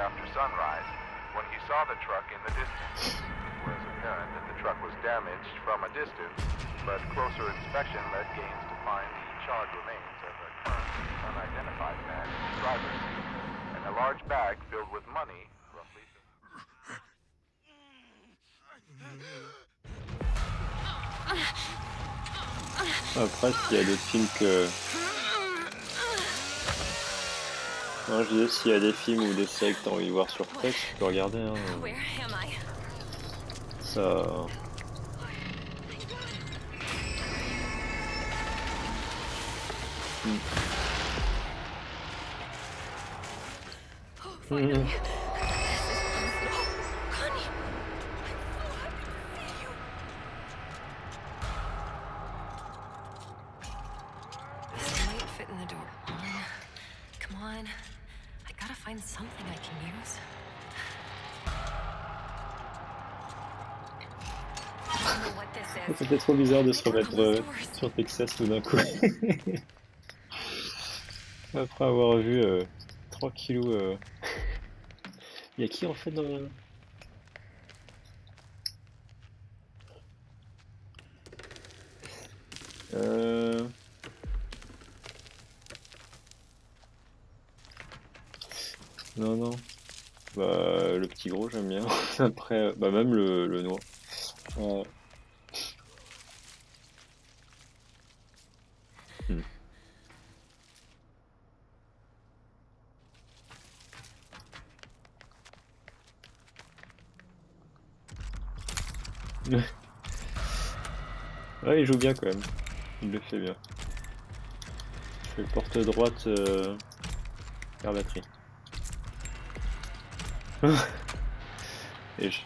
after sunrise when he saw the truck in the distance. It was apparent that the truck was damaged from a distance, but closer inspection led Gaines to find the charred remains of a currently unidentified man in the driver's seat and a large bag filled with money, roughly. Après, s'il y a d'autres films que... Non, je disais, s'il y a des films ou des séries que t'as envie de voir sur Plex, tu peux regarder. Hein. Ça... Ça fait trop bizarre de se remettre sur Texas tout d'un coup. Après avoir vu 3 kilos... Il y a qui en fait dans... Non, non. Bah, le petit gros, j'aime bien. Après, bah, même le noir. Ouais, il joue bien quand même. Il le fait bien. Je fais porte droite vers batterie. Et je...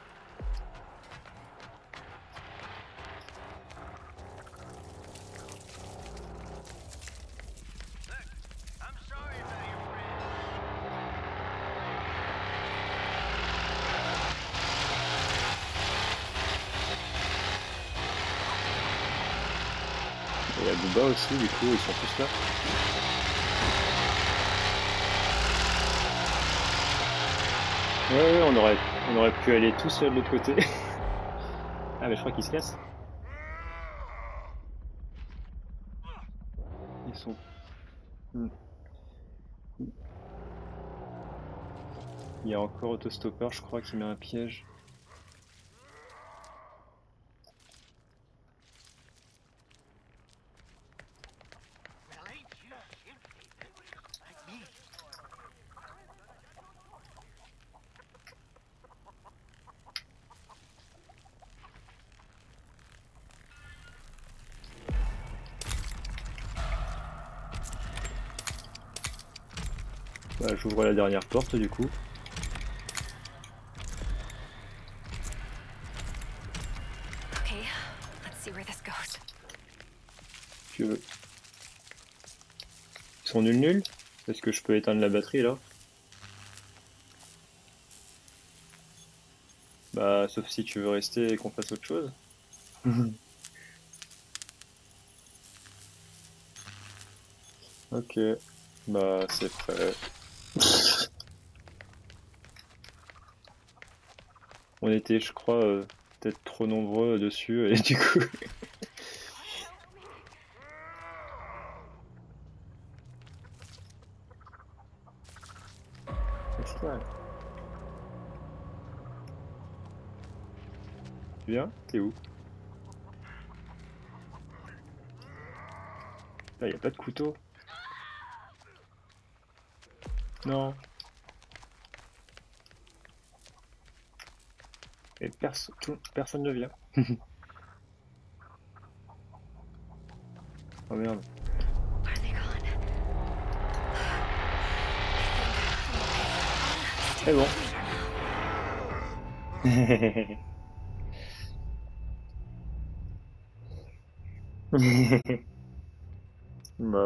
Il y a Booba aussi, du coup, ils sont tous là. Ouais, on aurait pu aller tous de l'autre côté. Ah, mais je crois qu'ils se cassent. Ils sont... Il y a encore Autostopper, je crois, qui met un piège. Bah, j'ouvre la dernière porte du coup. Tu veux. Ils sont nuls? Est-ce que je peux éteindre la batterie là? Bah, sauf si tu veux rester et qu'on fasse autre chose. Ok, bah c'est prêt. On était, je crois, peut-être trop nombreux dessus et du coup... Qu'est-ce qu'il y a? Tu viens? T'es où? Là, y a pas de couteau. Non. Et personne ne vient. Oh merde. C'est bon. Bah.